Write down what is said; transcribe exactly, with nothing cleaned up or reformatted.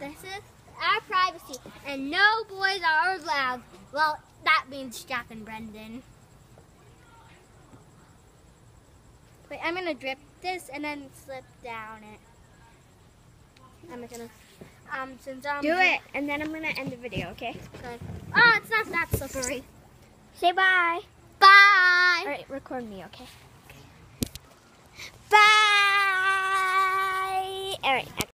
This is our privacy, and no boys are allowed. Well, that means Jack and Brendan. Wait, I'm gonna drip this and then slip down it. I'm gonna, um, since I'm Do it, and then I'm gonna end the video, okay? Good. Oh, it's not that slippery. Say bye. Bye. All right, record me, okay? Bye. All right.